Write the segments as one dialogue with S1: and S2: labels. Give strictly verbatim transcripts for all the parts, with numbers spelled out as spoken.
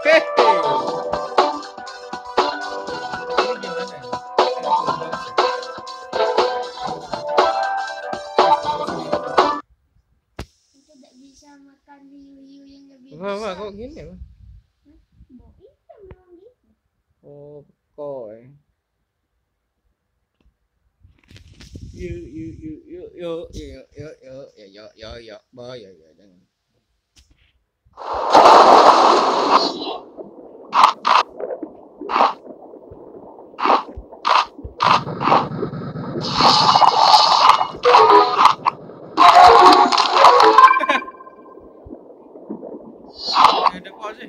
S1: Tidak bisa makan hiu-hiu yang lebih
S2: Wah, wah,
S1: besar.
S2: kok gini ya?
S1: Bau itu memang gitu.
S2: Oh, kok eh. Yuk, yuk, yuk, yuk, yuk, yuk, yuk, yuk, ya, ya, ya, ya, bah, ya, ya, jangan. Ada apa sih?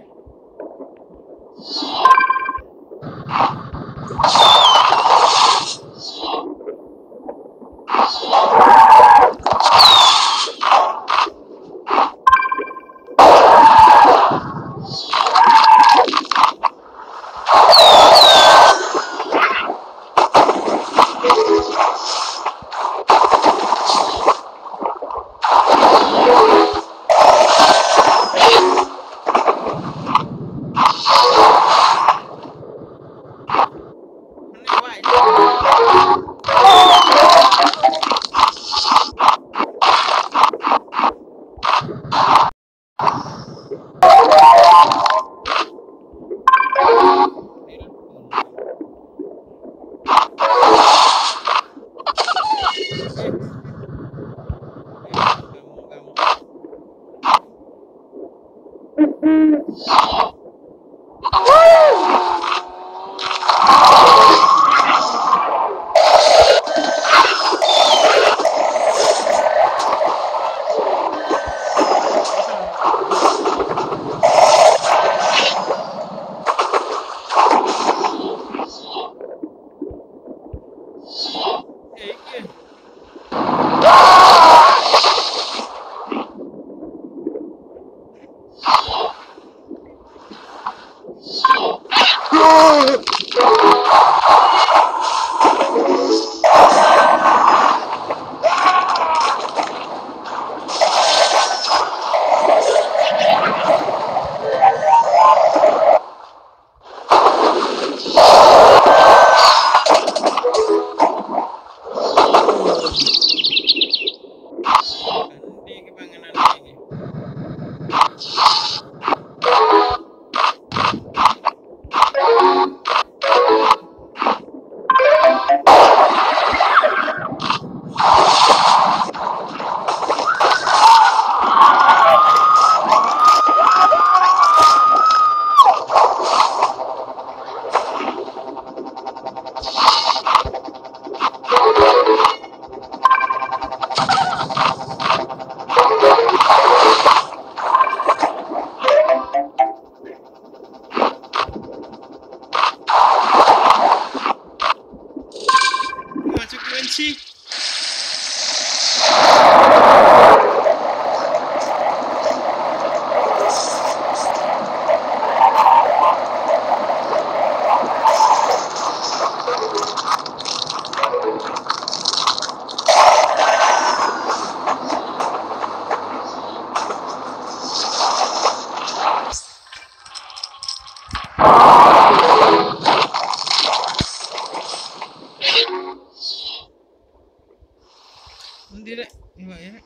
S2: Hindi, iba ya.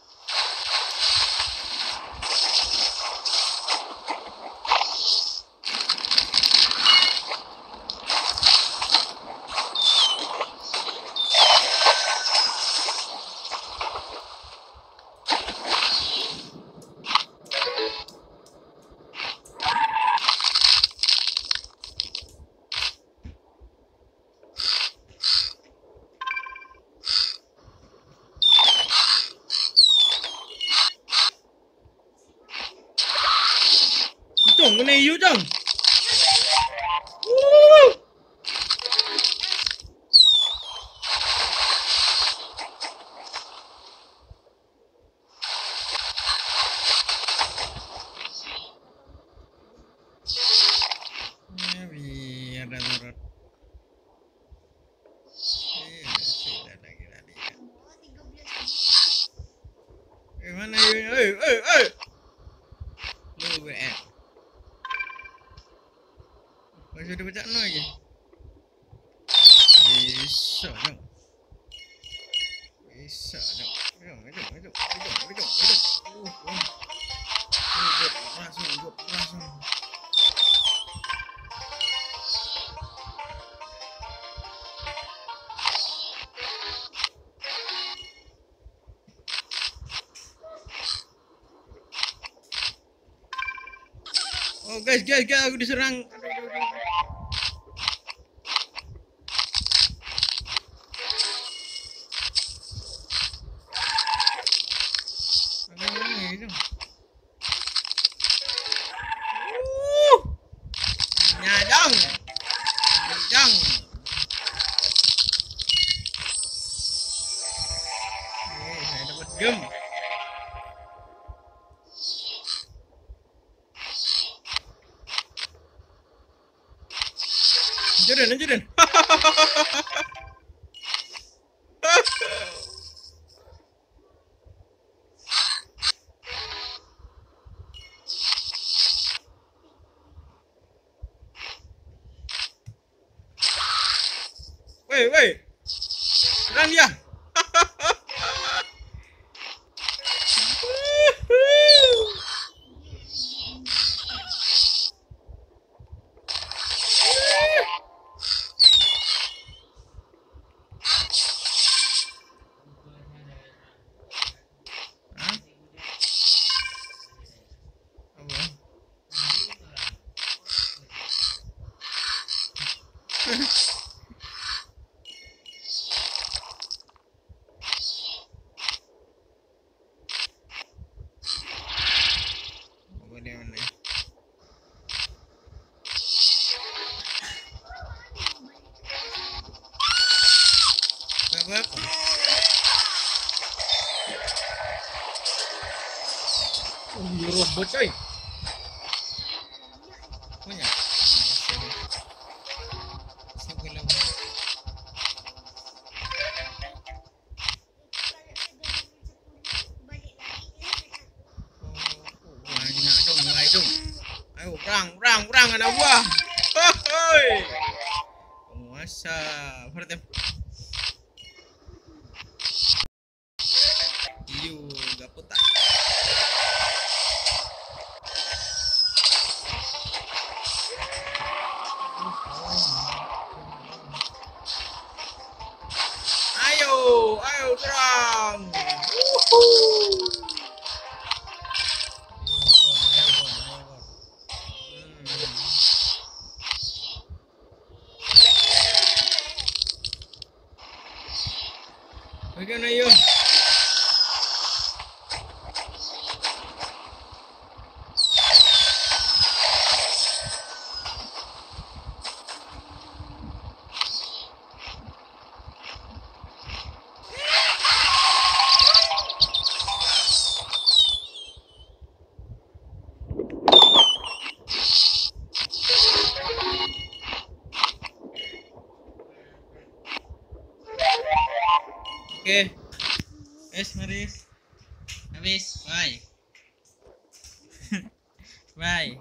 S2: Chồng cái này yếu chồng. Biar ada turut. Gimana ini? Eh, eh, eh. Lu W N. Masih ada baca no lagi. Bisa dong. Bisa dong. Hidup, hidup, hidup, hidup, hidup, hidup. Uh, uh. Hidup, langsung, hidup, langsung. Oh guys, guys, guys, aku diserang. Aduh, aduh, aduh. Ada orang ni tu. Uh, nyadang, nyadang. Eh, saya dapat gem. Anjuran, anjuran. Wei, wei. Serang dia. Hah? Apa? Apa dia mana? Apa apa? Oh, dia robot coy. Punya. Siapa lawan? Banyak dong, mulai dong. Ayo perang, perang, perang anak buah. Hoi. Penguasa. Pertem. Iyo, gaputan. Ayo, ayo serang. Wuhuu. Bagaimana yuk? Oke. Es, mari. Habis. Bye. Bye.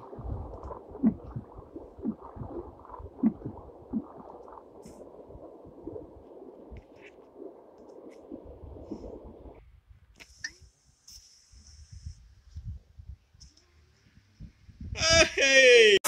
S2: Hey.